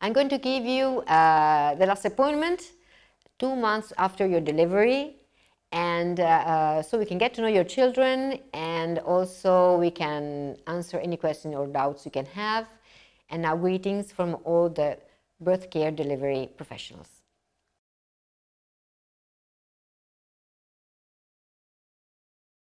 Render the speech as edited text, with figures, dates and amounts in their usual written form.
I'm going to give you the last appointment 2 months after your delivery, and so we can get to know your children, and also we can answer any questions or doubts you can have. And now greetings from all the birth care delivery professionals.